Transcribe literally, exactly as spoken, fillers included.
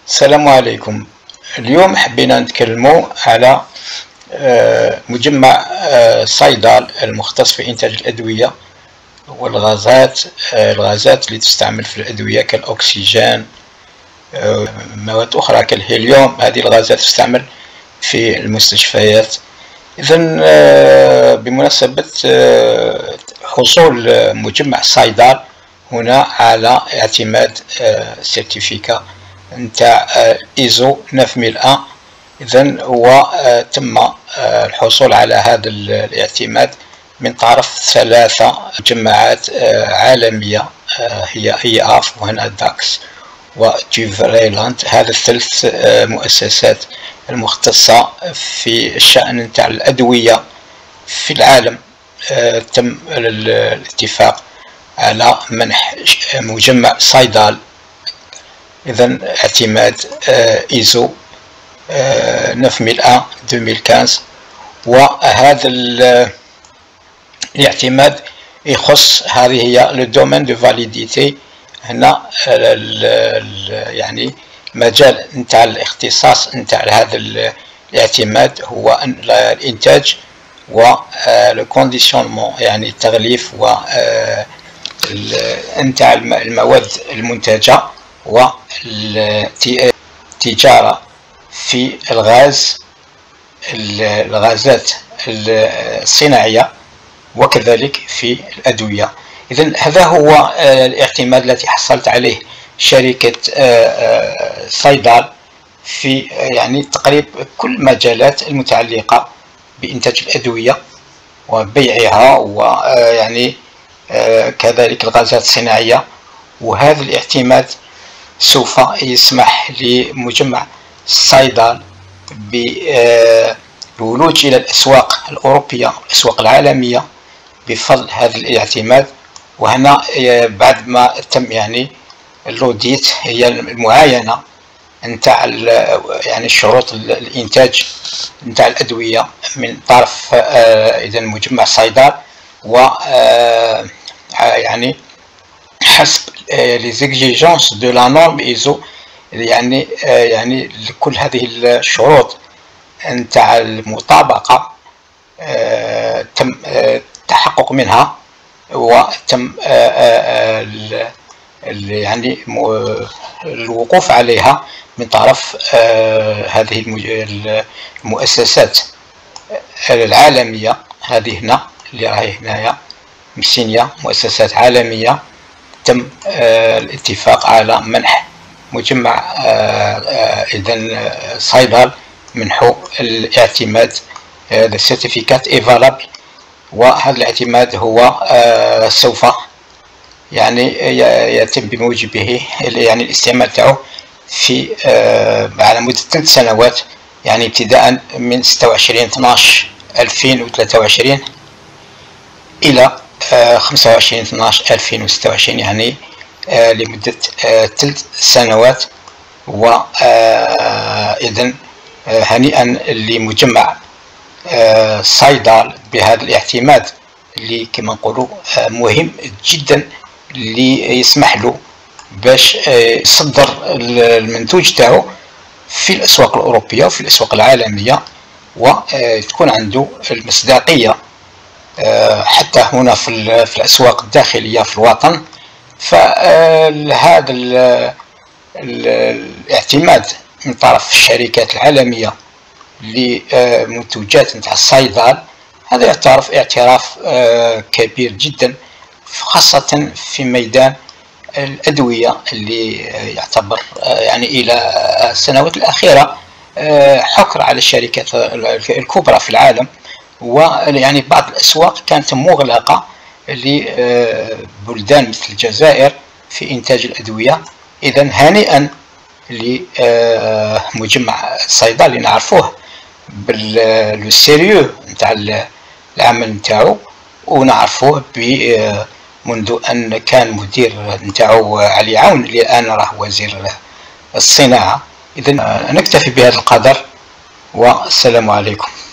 السلام عليكم. اليوم حبينا نتكلموا على مجمع صيدال المختص في إنتاج الأدوية والغازات الغازات اللي تستعمل في الأدوية كالأكسجين، مواد أخرى كالهيليوم. هذه الغازات تستعمل في المستشفيات. إذن بمناسبة حصول مجمع صيدال هنا على اعتماد سيرتيفيكا نتاع ايزو تسعمية واحد، اذن هو تم الحصول على هذا الاعتماد من طرف ثلاثة مجمعات عالمية، هي اي اف وهنا داكس وجيفريلاند. هذا الثلاث مؤسسات المختصة في الشأن نتاع الأدوية في العالم تم الاتفاق على منح مجمع صيدال إذن اعتماد ايزو تسعمية واحد ألفين وخمسة. وهذا الاعتماد يخص، هذه هي لو دومين دو فاليديتي، هنا يعني مجال نتاع الاختصاص نتاع هذا الاعتماد هو الانتاج و لو كونديسيونمون، يعني التغليف و نتاع المواد المنتجة والتجارة في الغاز الغازات الصناعية وكذلك في الأدوية. إذن هذا هو الاعتماد الذي حصلت عليه شركة صيدال في يعني تقريبا كل المجالات المتعلقة بإنتاج الأدوية وبيعها ويعني كذلك الغازات الصناعية. وهذا الاعتماد سوف يسمح لمجمع صيدال بالولوج إلى الأسواق الأوروبية والأسواق العالمية بفضل هذا الاعتماد. وهنا بعد ما تم يعني اللوديت، هي المعاينة نتاع يعني شروط الإنتاج نتاع الأدوية من طرف إذا مجمع صيدال، و يعني حسب les exigences de la norme ايزو، يعني يعني كل هذه الشروط نتاع المطابقة تم التحقق منها، وتم يعني الوقوف عليها من طرف هذه المؤسسات العالمية. هذه هنا اللي راهي هنايا مسينيا، مؤسسات عالمية تم الاتفاق على منح مجمع إذن صيدال منحو الاعتماد هذا السيرتيفيكات ايفالابل. وهذا الاعتماد هو سوف يعني يتم بموجبه يعني الاستعمال تاعو في على مدة ثلاث سنوات، يعني ابتداء من ستة وعشرين اثناش ألفين وثلاثة وعشرين إلى خمسة وعشرين اثناش ألفين وستة وعشرين، يعني لمدة ثلاث سنوات. وإذن هنيئا لمجمع صيدال بهذا الاعتماد اللي كما نقولوا مهم جدا، اللي يسمح له باش يصدر المنتوج تاعو في الأسواق الأوروبية وفي الأسواق العالمية، وتكون عنده المصداقية حتى هنا في الأسواق الداخلية في الوطن. فهذا الاعتماد من طرف الشركات العالمية لمنتوجات نتاع الصيدال، هذا يعترف اعتراف كبير جدا، خاصة في ميدان الأدوية اللي يعتبر يعني إلى السنوات الأخيرة حكر على الشركات الكبرى في العالم. ويعني بعض الأسواق كانت مغلقة لبلدان مثل الجزائر في إنتاج الأدوية. إذن هنيئا لمجمع صيدال اللي نعرفوه بالسيريو نتاع العمل نتاعو، ونعرفوه منذ أن كان مدير نتاعو علي عون اللي الآن راه وزير الصناعة. إذن نكتفي بهذا القدر، والسلام عليكم.